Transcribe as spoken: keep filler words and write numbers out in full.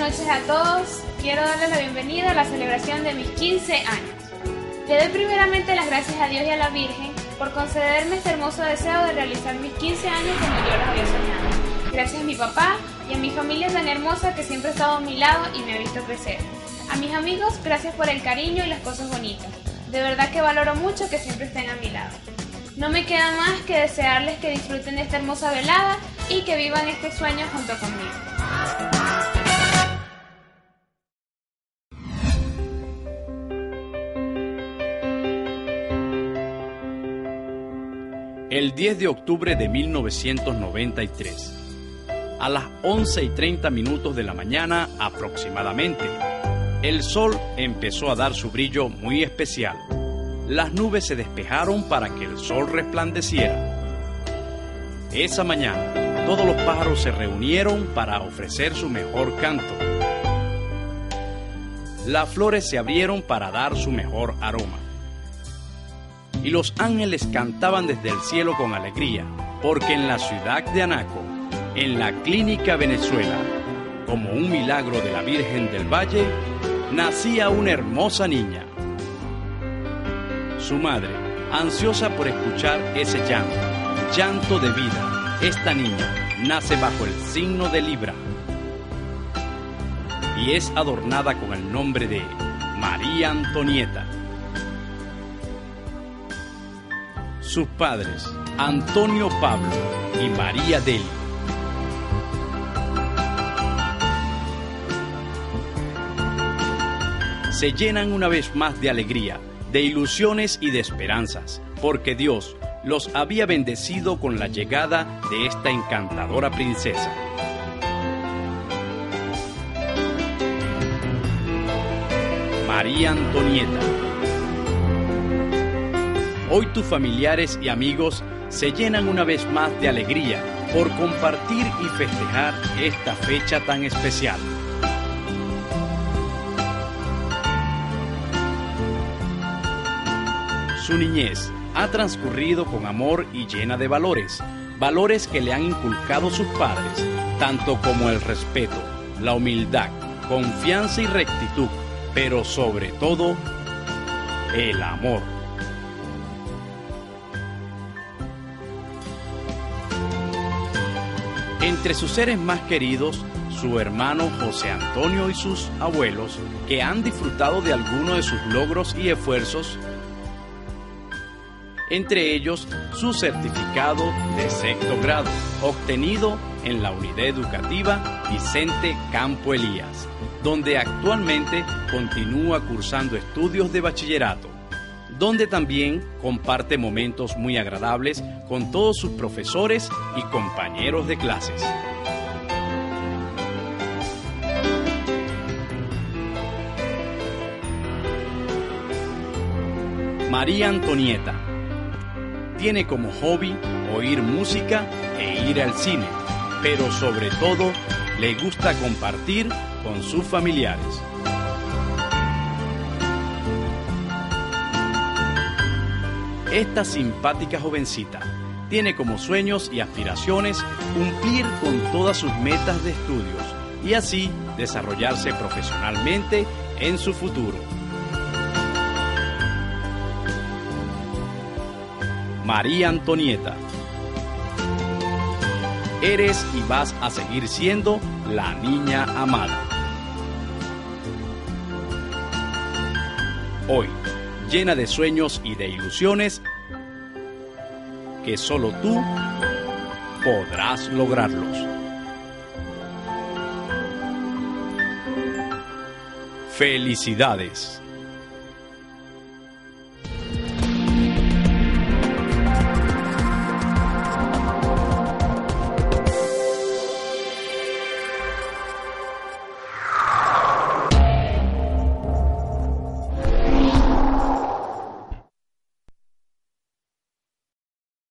noches a todos. Quiero darles la bienvenida a la celebración de mis quince años. Le doy primeramente las gracias a Dios y a la Virgen por concederme este hermoso deseo de realizar mis quince años como yo los había soñado. Gracias a mi papá y a mi familia tan hermosa que siempre ha estado a mi lado y me ha visto crecer. A mis amigos, gracias por el cariño y las cosas bonitas. De verdad que valoro mucho que siempre estén a mi lado. No me queda más que desearles que disfruten de esta hermosa velada y que vivan este sueño junto conmigo. El diez de octubre de mil novecientos noventa y tres, a las once y treinta minutos de la mañana aproximadamente, el sol empezó a dar su brillo muy especial. Las nubes se despejaron para que el sol resplandeciera. Esa mañana, todos los pájaros se reunieron para ofrecer su mejor canto. Las flores se abrieron para dar su mejor aroma. Y los ángeles cantaban desde el cielo con alegría, porque en la ciudad de Anaco, en la Clínica Venezuela, como un milagro de la Virgen del Valle, nacía una hermosa niña. Su madre, ansiosa por escuchar ese llanto, llanto de vida, esta niña nace bajo el signo de Libra y es adornada con el nombre de María Antonieta. Sus padres, Antonio Pablo y María Deli. Se llenan una vez más de alegría, de ilusiones y de esperanzas, porque Dios los había bendecido con la llegada de esta encantadora princesa. María Antonieta. Hoy tus familiares y amigos se llenan una vez más de alegría por compartir y festejar esta fecha tan especial. Su niñez ha transcurrido con amor y llena de valores, valores que le han inculcado sus padres, tanto como el respeto, la humildad, confianza y rectitud, pero sobre todo, el amor. Entre sus seres más queridos, su hermano José Antonio y sus abuelos, que han disfrutado de algunos de sus logros y esfuerzos, entre ellos su certificado de sexto grado, obtenido en la Unidad Educativa Vicente Campo Elías, donde actualmente continúa cursando estudios de bachillerato, donde también comparte momentos muy agradables con todos sus profesores y compañeros de clases. María Antonieta tiene como hobby oír música e ir al cine, pero sobre todo le gusta compartir con sus familiares. Esta simpática jovencita tiene como sueños y aspiraciones cumplir con todas sus metas de estudios y así desarrollarse profesionalmente en su futuro. María Antonieta, eres y vas a seguir siendo la niña amada. Hoy, llena de sueños y de ilusiones que solo tú podrás lograrlos. ¡Felicidades!